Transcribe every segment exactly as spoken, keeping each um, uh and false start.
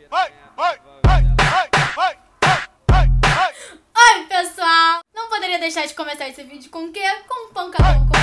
Oi, pessoal! Não poderia deixar de começar esse vídeo com o quê? Com um pancadão com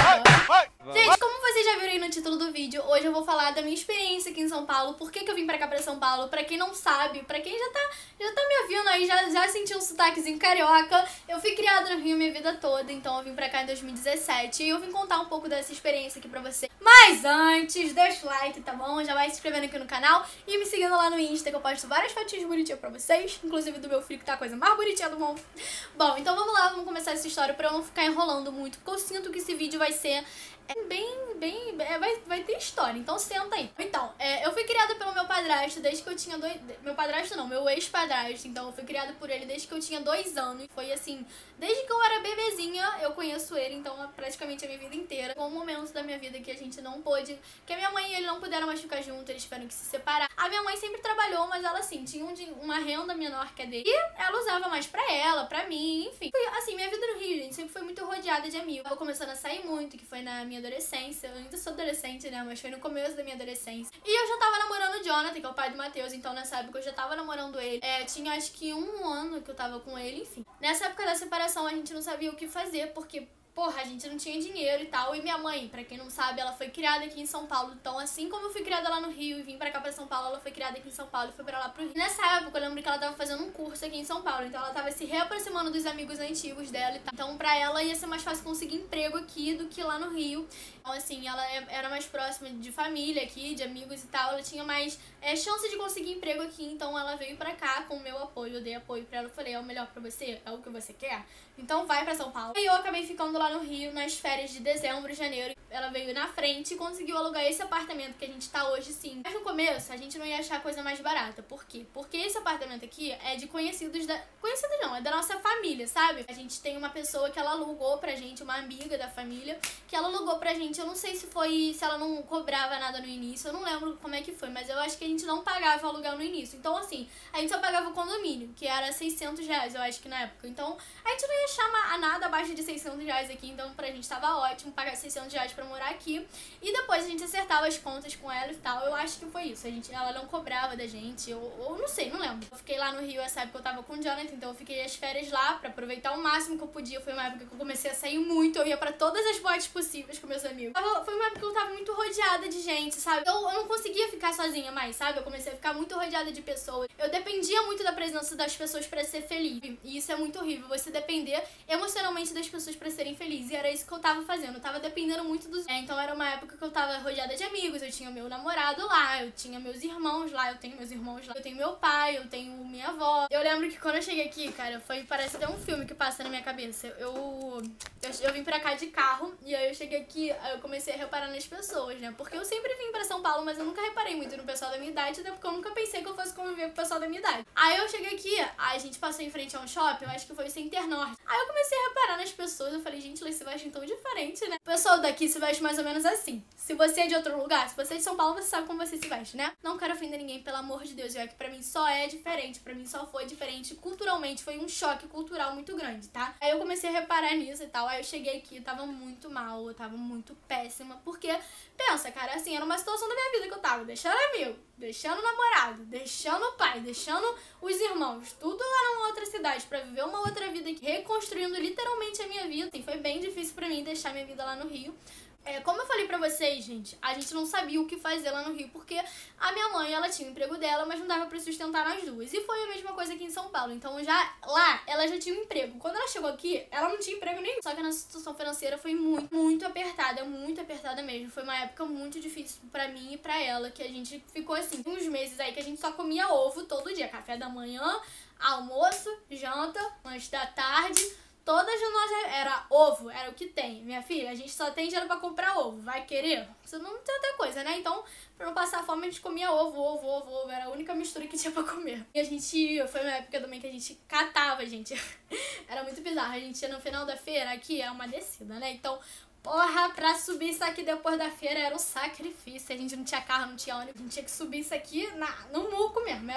a Gente, como vocês já viram aí no título do vídeo, hoje eu vou falar da minha experiência aqui em São Paulo, por que que eu vim pra cá pra São Paulo. Pra quem não sabe, pra quem já tá, já tá me ouvindo aí, já, já sentiu um sotaquezinho carioca, eu fui criada no Rio minha vida toda, então eu vim pra cá em dois mil e dezessete e eu vim contar um pouco dessa experiência aqui pra você. Mas antes, deixa o like, tá bom? Já vai se inscrevendo aqui no canal e me seguindo lá no Insta, que eu posto várias fotinhas bonitinhas pra vocês, inclusive do meu filho, que tá a coisa mais bonitinha do mundo. Bom, então vamos lá, vamos começar essa história pra eu não ficar enrolando muito, porque eu sinto que esse vídeo vai ser é bem, bem, é, vai, vai ter história, então senta aí. Então, é, eu fui criada pelo meu padrasto desde que eu tinha dois... Meu padrasto não, meu ex-padrasto, então eu fui criada por ele desde que eu tinha dois anos. Foi assim, desde que eu era bebezinha, eu conheço ele, então praticamente a minha vida inteira. Com um momento da minha vida que a gente não pôde, que a minha mãe e ele não puderam mais ficar juntos, eles tiveram que se separar. A minha mãe sempre trabalhou, mas ela assim, tinha um, uma renda menor que a dele, e ela usava mais pra ela, pra mim, enfim. Foi, assim, minha vida no Rio, gente, sempre foi muito rodeada de amigos. Eu tava começando a sair muito, que foi na minha adolescência. Eu ainda sou adolescente, né? Mas foi no começo da minha adolescência. E eu já tava namorando o Jonathan, que é o pai do Matheus. Então nessa época eu já tava namorando ele. É, tinha acho que um ano que eu tava com ele, enfim. Nessa época da separação a gente não sabia o que fazer, porque... porra, a gente não tinha dinheiro e tal. E minha mãe, pra quem não sabe, ela foi criada aqui em São Paulo. Então, assim como eu fui criada lá no Rio e vim pra cá pra São Paulo, ela foi criada aqui em São Paulo e foi pra lá pro Rio. Nessa época, eu lembro que ela tava fazendo um curso aqui em São Paulo. Então, ela tava se reaproximando dos amigos antigos dela e tal. Então, pra ela, ia ser mais fácil conseguir emprego aqui do que lá no Rio. Então, assim, ela era mais próxima de família aqui, de amigos e tal. Ela tinha mais é, chance de conseguir emprego aqui. Então, ela veio pra cá com o meu apoio. Eu dei apoio pra ela. Eu falei, é o melhor pra você? É o que você quer? Então, vai pra São Paulo. E eu acabei ficando lá no Rio, nas férias de dezembro, janeiro. Ela veio na frente e conseguiu alugar esse apartamento que a gente tá hoje, sim. Mas no começo, a gente não ia achar a coisa mais barata. Por quê? Porque esse apartamento aqui é de conhecidos da... Conhecidos não, é da nossa família, sabe? A gente tem uma pessoa que ela alugou pra gente, uma amiga da família, que ela alugou pra gente. Eu não sei se foi... se ela não cobrava nada no início, eu não lembro como é que foi, mas eu acho que a gente não pagava aluguel no início. Então, assim, a gente só pagava o condomínio, que era seiscentos reais, eu acho que na época. Então, a gente não ia achar a nada abaixo de seiscentos reais aqui, então pra gente tava ótimo pagar seiscentos reais pra morar aqui. E depois a gente acertava as contas com ela e tal. Eu acho que foi isso. A gente, ela não cobrava da gente, ou, ou não sei, não lembro. Eu fiquei lá no Rio essa época, eu tava com o Jonathan, então eu fiquei as férias lá pra aproveitar o máximo que eu podia. Foi uma época que eu comecei a sair muito, eu ia pra todas as boates possíveis com meus amigos. Foi uma época que eu tava muito rodeada de gente, sabe? Eu, eu não conseguia ficar sozinha mais, sabe? Eu comecei a ficar muito rodeada de pessoas. Eu dependia muito da presença das pessoas pra ser feliz. E isso é muito horrível, você depender emocionalmente das pessoas pra serem felizes. E era isso que eu tava fazendo, eu tava dependendo muito dos... É, então era uma época que eu tava rodeada de amigos, eu tinha meu namorado lá, eu tinha meus irmãos lá, eu tenho meus irmãos lá, eu tenho meu pai, eu tenho minha avó. Eu lembro que quando eu cheguei aqui, cara, foi, parece até um filme que passa na minha cabeça. Eu, eu, eu vim pra cá de carro, e aí eu cheguei aqui, aí eu comecei a reparar nas pessoas, né? Porque eu sempre vim pra São Paulo, mas eu nunca reparei muito no pessoal da minha idade, até porque eu nunca pensei que eu fosse conviver com o pessoal da minha idade. Aí eu cheguei aqui, aí a gente passou em frente a um shopping, eu acho que foi o Center Norte. Aí eu comecei a reparar nas pessoas, eu falei, gente, eles se vestem tão diferente, né? O pessoal daqui se veste mais ou menos assim. Se você é de outro lugar, se você é de São Paulo, você sabe como você se veste, né? Não quero ofender ninguém, pelo amor de Deus, é que pra mim só é diferente, pra mim só foi diferente culturalmente, foi um choque cultural muito grande, tá? Aí eu comecei a reparar nisso e tal, aí eu cheguei aqui, eu tava muito mal, eu tava muito péssima, porque, pensa, cara, assim, era uma situação da minha vida que eu tava deixando amigo, deixando namorado, deixando o pai, deixando os irmãos, tudo lá numa outra cidade, pra viver uma outra vida aqui, reconstruindo literalmente a minha vida. Assim, foi bem difícil pra mim deixar minha vida lá no Rio. É, como eu falei pra vocês, gente, a gente não sabia o que fazer lá no Rio, porque a minha mãe, ela tinha o emprego dela, mas não dava pra sustentar nós duas. E foi a mesma coisa aqui em São Paulo. Então, já lá, ela já tinha um emprego. Quando ela chegou aqui, ela não tinha emprego nenhum. Só que a nossa situação financeira foi muito, muito apertada, muito apertada mesmo. Foi uma época muito difícil pra mim e pra ela, que a gente ficou assim, uns meses aí que a gente só comia ovo todo dia. Café da manhã, almoço, janta, lanche da tarde... Todas nós era ovo, era o que tem. Minha filha, a gente só tem dinheiro pra comprar ovo. Vai querer? Você não tem outra coisa, né? Então, pra não passar fome, a gente comia ovo, ovo, ovo, ovo. Era a única mistura que tinha pra comer. E a gente... Foi uma época também que a gente catava, gente. Era muito bizarro. A gente ia no final da feira, aqui é uma descida, né? Então... Porra, pra subir isso aqui depois da feira era um sacrifício. A gente não tinha carro, não tinha ônibus. A gente tinha que subir isso aqui na, no muco mesmo. Era eu, minha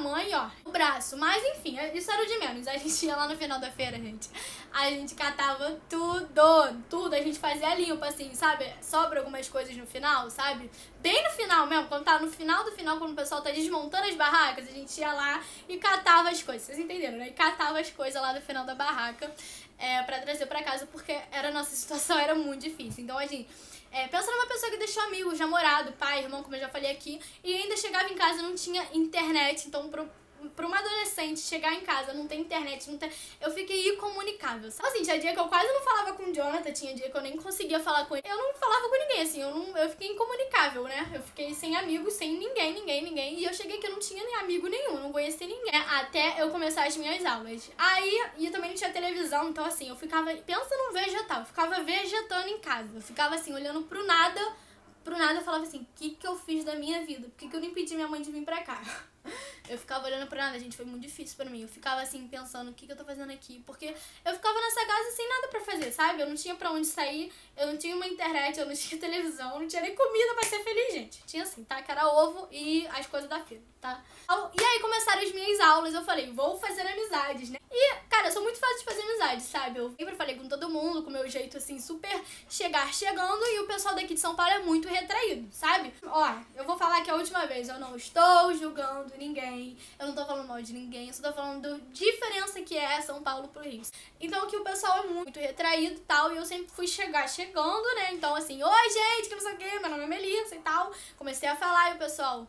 tamanho, ó, o braço. Mas enfim, isso era o de menos. A gente ia lá no final da feira, gente. A gente catava tudo, tudo. A gente fazia limpa, assim, sabe? Sobra algumas coisas no final, sabe? Bem no final mesmo, quando tá no final do final, quando o pessoal tá desmontando as barracas, a gente ia lá e catava as coisas. Vocês entenderam, né? E catava as coisas lá no final da barraca é, pra trazer pra casa, porque era, a nossa situação era muito difícil. Então, a gente... É, pensa numa pessoa que deixou amigos, namorado, pai, irmão, como eu já falei aqui, e ainda chegava em casa e não tinha internet. Então, pro, pra uma adolescente chegar em casa, não ter internet, não ter... eu fiquei incomunicável. Sabe? Assim, tinha dia que eu quase não falava com o Jonathan, tinha dia que eu nem conseguia falar com ele. Eu não falava com ninguém, assim, eu, não, eu fiquei incomunicável, né? Eu fiquei sem amigos, sem ninguém, ninguém, ninguém. E eu cheguei que eu não tinha nem amigo nenhum, não conhecia ninguém. Até eu começar as minhas aulas. Aí, e eu também não tinha televisão, então assim, eu ficava... Pensa num vegetal, eu ficava vegetando em casa. Eu ficava assim, olhando pro nada, pro nada eu falava assim, o que que eu fiz da minha vida? Por que que eu não impedi minha mãe de vir pra cá? Eu ficava olhando pra nada, gente, foi muito difícil pra mim. Eu ficava assim, pensando, o que que eu tô fazendo aqui? Porque eu ficava nessa casa sem nada pra fazer, sabe? Eu não tinha pra onde sair, eu não tinha uma internet, eu não tinha televisão, não tinha nem comida pra ser feliz, gente. Tinha assim, tá? Que era ovo e as coisas da feira, tá? E aí começaram as minhas aulas, eu falei, vou fazer amizades, né? E, cara, eu sou muito fácil de fazer amizades, sabe? Eu sempre falei com todo mundo, com o meu jeito, assim, super chegar chegando, e o pessoal daqui de São Paulo é muito retraído, sabe? Ó, eu vou falar que a última vez eu não estou julgando ninguém, eu não tô falando mal de ninguém, eu só tô falando da diferença que é São Paulo pro Rio. Então, que o pessoal é muito retraído e tal, e eu sempre fui chegar chegando, né? Então, assim, oi, gente, que não sei o quê, meu nome é Melissa e tal. Comecei a falar e o pessoal...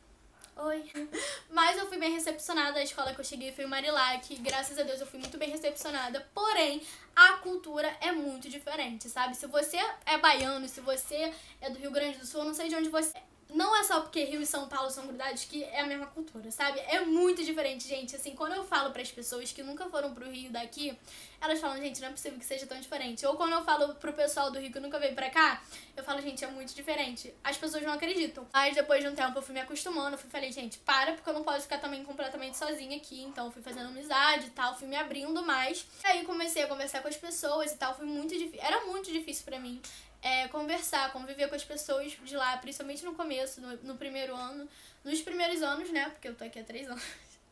Oi. Mas eu fui bem recepcionada, a escola que eu cheguei foi em Marilac, graças a Deus eu fui muito bem recepcionada, porém, a cultura é muito diferente, sabe? Se você é baiano, se você é do Rio Grande do Sul, eu não sei de onde você é. Não é só porque Rio e São Paulo são grudades que é a mesma cultura, sabe? É muito diferente, gente. Assim, quando eu falo pras pessoas que nunca foram pro Rio daqui, elas falam, gente, não é possível que seja tão diferente. Ou quando eu falo pro pessoal do Rio que nunca veio pra cá, eu falo, gente, é muito diferente. As pessoas não acreditam. Mas depois de um tempo eu fui me acostumando, eu fui falei, gente, para, porque eu não posso ficar também completamente sozinha aqui. Então eu fui fazendo amizade e tal, fui me abrindo mais. E aí comecei a conversar com as pessoas e tal, foi muito difícil. Era muito difícil pra mim. É, conversar, conviver com as pessoas de lá, principalmente no começo, no, no primeiro ano, nos primeiros anos, né, porque eu tô aqui há três anos.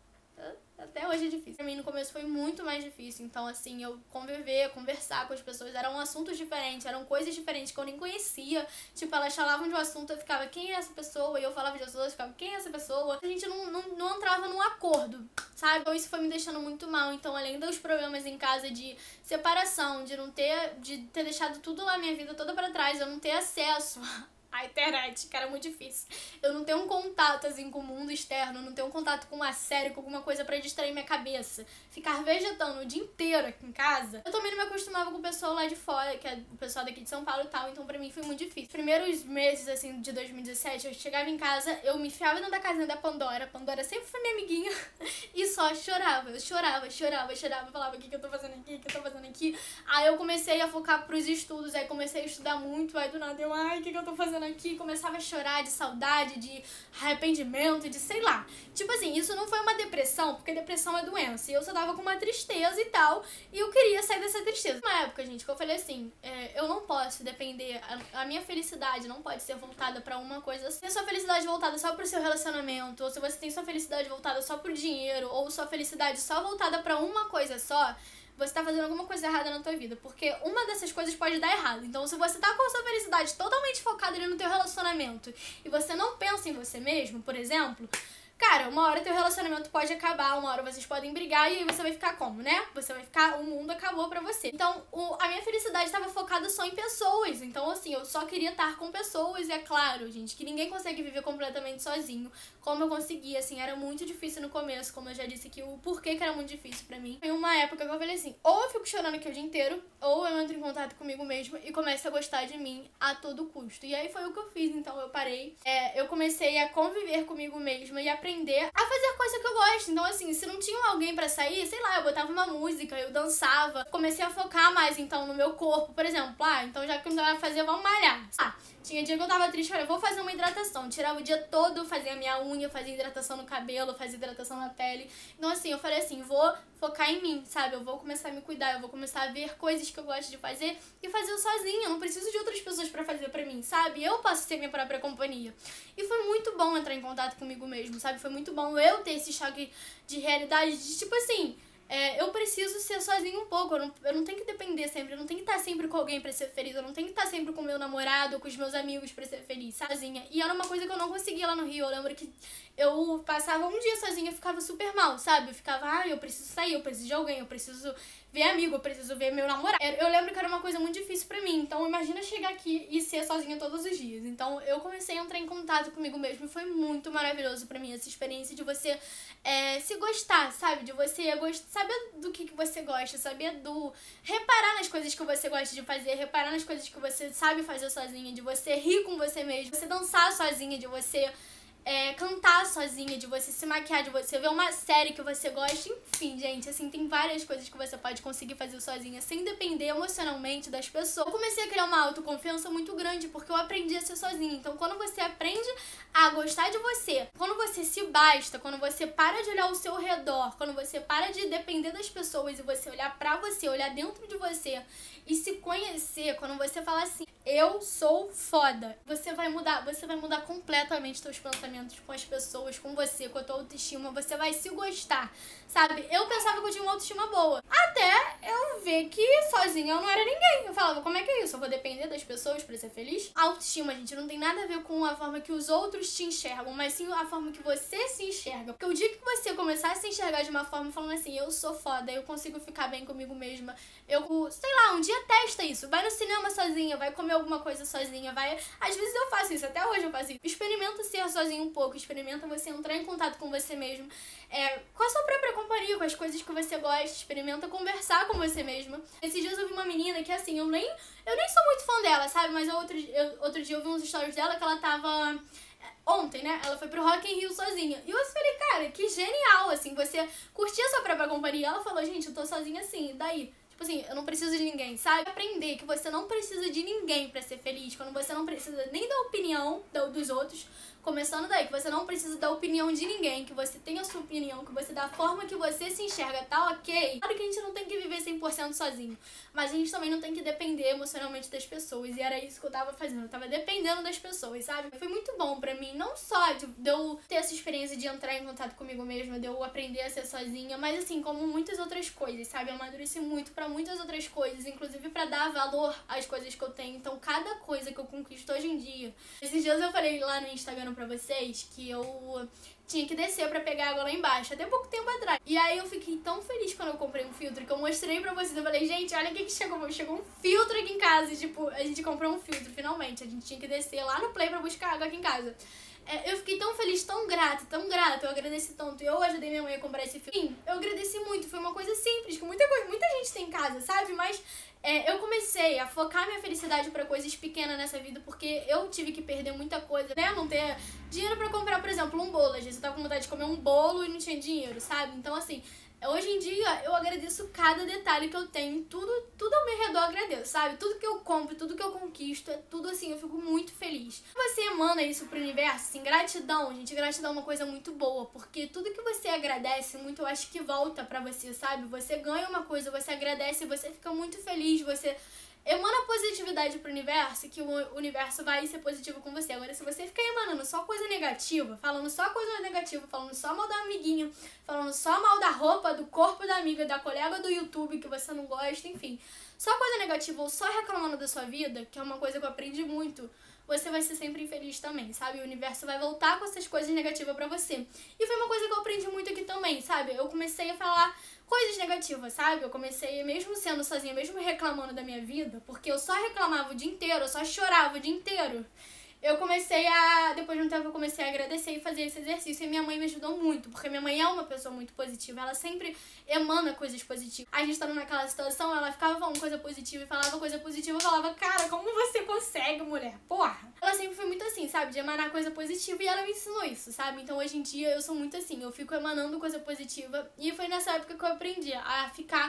Até hoje é difícil. Pra mim, no começo, foi muito mais difícil. Então, assim, eu conviver, conversar com as pessoas, eram assuntos diferentes, eram coisas diferentes que eu nem conhecia. Tipo, elas falavam de um assunto, eu ficava, quem é essa pessoa? E eu falava de outras, eu ficava, quem é essa pessoa? A gente não, não, não entrava num acordo, sabe? Então, isso foi me deixando muito mal. Então, além dos problemas em casa de separação, de não ter, de ter deixado tudo lá, minha vida toda pra trás, eu não ter acesso a internet, que era muito difícil. Eu não tenho um contato, assim, com o mundo externo, eu não tenho um contato com uma série, com alguma coisa pra distrair minha cabeça. Ficar vegetando o dia inteiro aqui em casa. Eu também não me acostumava com o pessoal lá de fora, que é o pessoal daqui de São Paulo e tal, então pra mim foi muito difícil. Primeiros meses, assim, de dois mil e dezessete, eu chegava em casa, eu me enfiava dentro da casinha da Pandora, a Pandora sempre foi minha amiguinha, e só chorava. Eu chorava, chorava, chorava, falava, o que que eu tô fazendo aqui, o que eu tô fazendo aqui? Aí eu comecei a focar pros estudos, aí comecei a estudar muito, aí do nada eu, ai, o que que eu tô fazendo aqui, começava a chorar de saudade, de arrependimento, de sei lá. Tipo assim, isso não foi uma depressão, porque depressão é doença. E eu só tava com uma tristeza e tal, e eu queria sair dessa tristeza. Uma época, gente, que eu falei assim, é, eu não posso depender, a, a minha felicidade não pode ser voltada pra uma coisa assim. Se a sua felicidade voltada só pro seu relacionamento, ou se você tem sua felicidade voltada só pro dinheiro, ou sua felicidade só voltada pra uma coisa só, você tá fazendo alguma coisa errada na tua vida, porque uma dessas coisas pode dar errado. Então, se você tá com a sua felicidade totalmente focada ali no teu relacionamento e você não pensa em você mesmo, por exemplo, cara, uma hora teu relacionamento pode acabar, uma hora vocês podem brigar e aí você vai ficar como, né? Você vai ficar, o mundo acabou pra você. Então, o, a minha felicidade estava focada só em pessoas. Então, assim, eu só queria estar com pessoas. E é claro, gente, que ninguém consegue viver completamente sozinho, como eu consegui, assim, era muito difícil no começo, como eu já disse aqui, o porquê que era muito difícil pra mim. Foi uma época que eu falei assim, ou eu fico chorando aqui o dia inteiro, ou eu entro em contato comigo mesma e começo a gostar de mim a todo custo. E aí foi o que eu fiz, então eu parei, é, eu comecei a conviver comigo mesma e aprender a fazer coisa que eu gosto. Então, assim, se não tinha alguém pra sair, sei lá, eu botava uma música, eu dançava, comecei a focar mais, então, no meu corpo, por exemplo, ah, então já que não dá pra fazer, vamos malhar. Ah, tinha dia que eu tava triste, falei, vou fazer uma hidratação. Tirava o dia todo, fazia minha unha, fazia hidratação no cabelo, fazia hidratação na pele. Então, assim, eu falei assim, vou focar em mim, sabe? Eu vou começar a me cuidar, eu vou começar a ver coisas que eu gosto de fazer e fazer eu sozinha. Eu não preciso de outras pessoas pra fazer pra mim, sabe? Eu posso ser minha própria companhia. E foi muito bom entrar em contato comigo mesmo, sabe? sabe? Foi muito bom eu ter esse choque de realidade, de tipo assim, é, eu preciso ser sozinha um pouco, eu não, eu não tenho que depender sempre, eu não tenho que estar sempre com alguém pra ser feliz, eu não tenho que estar sempre com o meu namorado, com os meus amigos pra ser feliz, sozinha. E era uma coisa que eu não conseguia lá no Rio, eu lembro que eu passava um dia sozinha e ficava super mal, sabe? Eu ficava, ah, eu preciso sair, eu preciso de alguém, eu preciso ver amigo, eu preciso ver meu namorado. Eu lembro que era uma coisa muito difícil pra mim, então imagina chegar aqui e ser sozinha todos os dias. Então eu comecei a entrar em contato comigo mesmo e foi muito maravilhoso pra mim essa experiência de você é, se gostar, sabe? De você gost... saber do que, que você gosta, saber do... reparar nas coisas que você gosta de fazer, reparar nas coisas que você sabe fazer sozinha, de você rir com você mesmo, de você dançar sozinha, de você... É, cantar sozinha, de você se maquiar, de você ver uma série que você gosta, enfim, gente, assim, tem várias coisas que você pode conseguir fazer sozinha, sem depender emocionalmente das pessoas. Eu comecei a criar uma autoconfiança muito grande, porque eu aprendi a ser sozinha. Então, quando você aprende a gostar de você, quando você se basta, quando você para de olhar ao seu redor, quando você para de depender das pessoas e você olhar pra você, olhar dentro de você e se conhecer, quando você fala assim, eu sou foda, você vai mudar, você vai mudar completamente seus pensamentos com as pessoas, com você, com a tua autoestima, você vai se gostar, sabe? Eu pensava que eu tinha uma autoestima boa, até eu ver que sozinha eu não era ninguém. Eu falava, como é que é isso? Eu vou depender das pessoas pra ser feliz? A autoestima, gente, não tem nada a ver com a forma que os outros te enxergam, mas sim a forma que você se enxerga. Porque o dia que você começar a se enxergar de uma forma falando assim, eu sou foda, eu consigo ficar bem comigo mesma, eu, sei lá, um dia testa isso, vai no cinema sozinha, vai comer alguma coisa sozinha, vai... Às vezes eu faço isso, até hoje eu faço isso. Experimenta ser sozinho um pouco, experimenta você entrar em contato com você mesmo, é, com a sua própria companhia, com as coisas que você gosta, experimenta conversar com você mesma. Esses dias eu vi uma menina que, assim, eu nem, eu nem sou muito fã dela, sabe? Mas eu, outro, eu, outro dia eu vi uns stories dela que ela tava... Ontem, né? Ela foi pro Rock in Rio sozinha. E eu falei, cara, que genial, assim, você curtir a sua própria companhia. Ela falou, gente, eu tô sozinha assim, e daí? Tipo assim, eu não preciso de ninguém, sabe? Aprender que você não precisa de ninguém pra ser feliz, quando você não precisa nem da opinião dos outros, começando daí, que você não precisa da opinião de ninguém, que você tem a sua opinião, que você, da forma que você se enxerga, tá ok? Claro que a gente não tem que viver cem por cento sozinho, mas a gente também não tem que depender emocionalmente das pessoas, e era isso que eu tava fazendo, eu tava dependendo das pessoas, sabe? Foi muito bom pra mim, não só de, de eu ter essa experiência de entrar em contato comigo mesma, de eu aprender a ser sozinha, mas assim, como muitas outras coisas, sabe? Eu amadureci muito pra muitas outras coisas, inclusive pra dar valor às coisas que eu tenho, então cada coisa que eu conquisto hoje em dia. Esses dias eu falei lá no Instagram pra vocês que eu tinha que descer pra pegar água lá embaixo, até pouco tempo atrás. E aí eu fiquei tão feliz quando eu comprei um filtro, que eu mostrei pra vocês, eu falei, gente, olha o que que chegou, chegou um filtro aqui em casa, e tipo, a gente comprou um filtro, finalmente, a gente tinha que descer lá no Play pra buscar água aqui em casa. É, eu fiquei tão feliz, tão grata, tão grata, eu agradeci tanto, eu ajudei minha mãe a comprar esse filtro. Sim, eu agradeci muito, foi uma coisa simples, que muita, coisa, muita gente tem em casa, sabe, mas... É, eu comecei a focar minha felicidade pra coisas pequenas nessa vida, porque eu tive que perder muita coisa, né? Não ter dinheiro pra comprar, por exemplo, um bolo. Às vezes eu tava com vontade de comer um bolo e não tinha dinheiro, sabe? Então, assim, hoje em dia eu agradeço cada detalhe que eu tenho, tudo, tudo ao meu redor eu agradeço, sabe? Tudo que eu compro, tudo que eu conquisto, é tudo assim, eu fico muito feliz. Você emana isso pro universo, assim, gratidão, gente, gratidão é uma coisa muito boa, porque tudo que você agradece muito, eu acho que volta pra você, sabe? Você ganha uma coisa, você agradece, você fica muito feliz, você emana positividade pro universo, que o universo vai ser positivo com você. Agora, se você ficar emanando só coisa negativa, falando só coisa negativa, falando só mal da amiguinha, falando só mal da roupa, do corpo da amiga, da colega do YouTube que você não gosta, enfim, só coisa negativa ou só reclamando da sua vida, que é uma coisa que eu aprendi muito, você vai ser sempre infeliz também, sabe? O universo vai voltar com essas coisas negativas pra você. E foi uma coisa que eu aprendi muito aqui também, sabe? Eu comecei a falar coisas negativas, sabe? Eu comecei, mesmo sendo sozinha, mesmo reclamando da minha vida, porque eu só reclamava o dia inteiro, eu só chorava o dia inteiro. Eu comecei a, depois de um tempo eu comecei a agradecer e fazer esse exercício, e minha mãe me ajudou muito, porque minha mãe é uma pessoa muito positiva, ela sempre emana coisas positivas. A gente tava naquela situação, ela ficava falando coisa positiva e falava coisa positiva, eu falava, cara, como você consegue, mulher? Porra! Ela sempre foi muito assim, sabe, de emanar coisa positiva, e ela me ensinou isso, sabe? Então hoje em dia eu sou muito assim, eu fico emanando coisa positiva, e foi nessa época que eu aprendi a ficar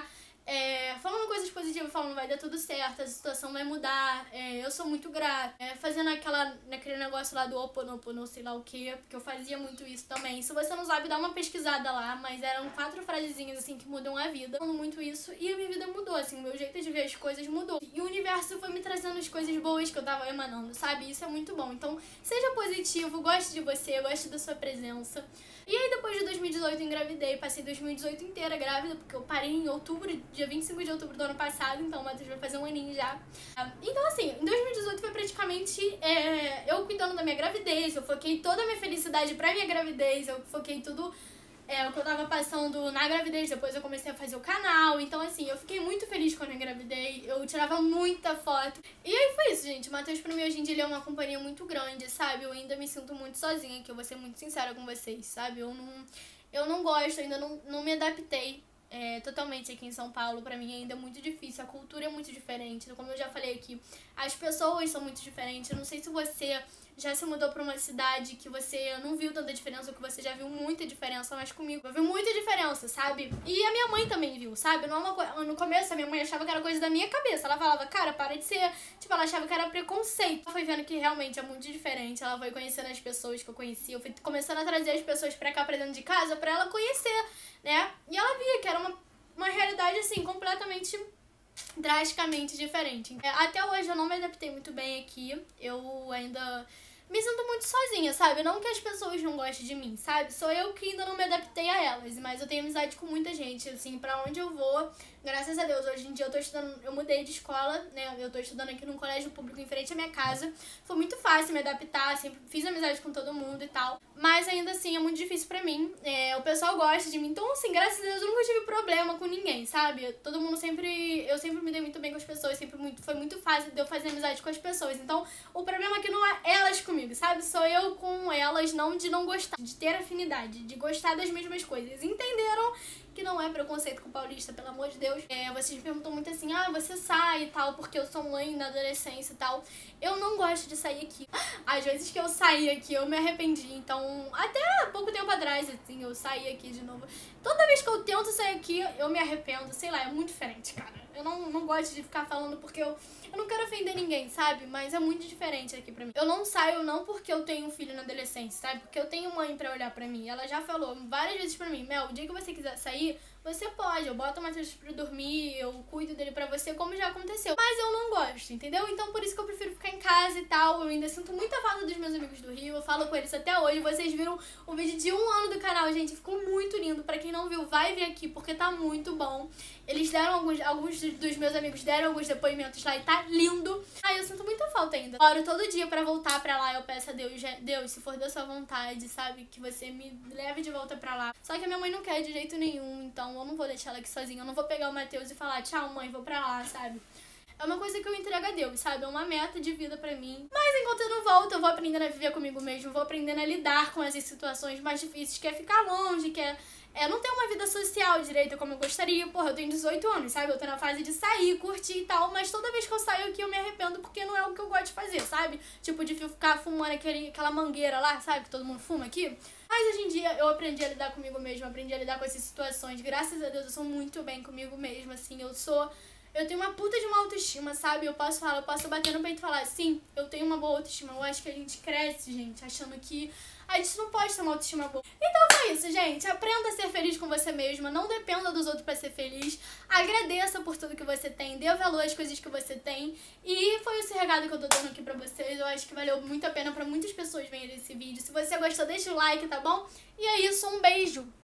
É, falando coisas positivas, falando vai dar tudo certo, a situação vai mudar, é, eu sou muito grata, é, fazendo aquela, naquele negócio lá do Ho'oponopono, sei lá o que, porque eu fazia muito isso também. Se você não sabe, dá uma pesquisada lá, mas eram quatro frasezinhas assim que mudam a vida. Falando muito isso e a minha vida mudou, assim, o meu jeito de ver as coisas mudou. E o universo foi me trazendo as coisas boas que eu tava emanando, sabe? Isso é muito bom. Então, seja positivo, goste de você, goste da sua presença. E aí depois de dois mil e dezoito eu engravidei, passei dois mil e dezoito inteira grávida, porque eu parei em outubro, dia vinte e cinco de outubro do ano passado, então o Matheus vai fazer um aninho já. Então assim, em dois mil e dezoito foi praticamente é, eu cuidando da minha gravidez, eu foquei toda a minha felicidade pra minha gravidez, eu foquei tudo é, o que eu tava passando na gravidez, depois eu comecei a fazer o canal, então assim, eu fiquei muito feliz quando eu engravidei, eu tirava muita foto. E aí foi isso, gente, o Matheus pra mim hoje em dia ele é uma companhia muito grande, sabe? Eu ainda me sinto muito sozinha, que eu vou ser muito sincera com vocês, sabe? Eu não, eu não gosto, ainda não, não me adaptei é, totalmente aqui em São Paulo, pra mim ainda é muito difícil, a cultura é muito diferente, como eu já falei aqui, as pessoas são muito diferentes, eu não sei se você já se mudou pra uma cidade que você não viu tanta diferença, ou que você já viu muita diferença, mas comigo eu vi muita diferença, sabe? E a minha mãe também viu, sabe? Não é uma coisa... No começo a minha mãe achava que era coisa da minha cabeça, ela falava, cara, para de ser... Tipo, ela achava que era preconceito. Ela foi vendo que realmente é muito diferente, ela foi conhecendo as pessoas que eu conhecia, eu fui começando a trazer as pessoas pra cá, pra dentro de casa, pra ela conhecer, né? E ela via que era uma, uma realidade, assim, completamente... drasticamente diferente. Até hoje eu não me adaptei muito bem aqui, eu ainda me sinto muito sozinha, sabe? Não que as pessoas não gostem de mim, sabe? Sou eu que ainda não me adaptei a elas, mas eu tenho amizade com muita gente, assim, pra onde eu vou, graças a Deus, hoje em dia eu tô estudando, eu mudei de escola, né? Eu tô estudando aqui num colégio público em frente à minha casa, foi muito fácil me adaptar, sempre fiz amizade com todo mundo e tal, mas ainda assim é muito difícil pra mim, é, o pessoal gosta de mim, então assim, graças a Deus eu nunca tive problema com ninguém, sabe? Todo mundo sempre, eu sempre me dei muito bem com as pessoas, sempre muito, foi muito fácil de eu fazer amizade com as pessoas, então o problema aqui não é elas comigo, sabe? Sou eu com elas, não de não gostar, de ter afinidade, de gostar das mesmas coisas. Entenderam que não é preconceito com paulista, pelo amor de Deus. É, vocês me perguntam muito assim, ah, você sai e tal, porque eu sou mãe na adolescência e tal. Eu não gosto de sair aqui. Às vezes que eu saí aqui, eu me arrependi. Então, até pouco tempo atrás, assim, eu saí aqui de novo. Toda vez que eu tento sair aqui, eu me arrependo. Sei lá, é muito diferente, cara. Eu não, não gosto de ficar falando porque eu, eu não quero ofender ninguém, sabe? Mas é muito diferente aqui pra mim. Eu não saio não porque eu tenho um filho na adolescência, sabe? Porque eu tenho mãe pra olhar pra mim. Ela já falou várias vezes pra mim, Mel, o dia que você quiser sair, você pode. Eu boto o Matheus pra dormir, eu cuido dele pra você, como já aconteceu. Mas eu não gosto, entendeu? Então por isso que eu prefiro ficar em casa e tal. Eu ainda sinto muita falta dos meus amigos do Rio. Eu falo com eles até hoje. Vocês viram o vídeo de um ano do canal, gente. Ficou muito lindo. Pra quem não viu, vai ver aqui, porque tá muito bom. Eles deram alguns, alguns dos meus amigos deram alguns depoimentos lá e tá lindo. Ai, eu sinto muita falta ainda. Oro todo dia pra voltar pra lá. Eu peço a Deus, Deus, se for da sua vontade, sabe? Que você me leve de volta pra lá. Só que a minha mãe não quer de jeito nenhum, então eu não vou deixar ela aqui sozinha. Eu não vou pegar o Matheus e falar, tchau, mãe, vou pra lá, sabe? É uma coisa que eu entrego a Deus, sabe? É uma meta de vida pra mim. Mas enquanto eu não volto, eu vou aprendendo a viver comigo mesmo. Vou aprendendo a lidar com essas situações mais difíceis, que é ficar longe, que é... É, não ter uma vida social direito como eu gostaria. Porra, eu tenho dezoito anos, sabe? Eu tô na fase de sair, curtir e tal. Mas toda vez que eu saio aqui eu me arrependo porque não é o que eu gosto de fazer, sabe? Tipo, de ficar fumando aquele, aquela mangueira lá, sabe? Que todo mundo fuma aqui. Mas hoje em dia eu aprendi a lidar comigo mesma, aprendi a lidar com essas situações. Graças a Deus eu sou muito bem comigo mesma, assim. Eu sou... Eu tenho uma puta de uma autoestima, sabe? Eu posso falar, eu posso bater no peito e falar, sim, eu tenho uma boa autoestima. Eu acho que a gente cresce, gente, achando que a gente não pode ter uma autoestima boa. Então foi isso, gente. Aprenda a ser feliz com você mesma. Não dependa dos outros pra ser feliz. Agradeça por tudo que você tem. Dê valor às coisas que você tem. E foi esse recado que eu tô dando aqui pra vocês. Eu acho que valeu muito a pena pra muitas pessoas verem esse vídeo. Se você gostou, deixa o like, tá bom? E é isso, um beijo!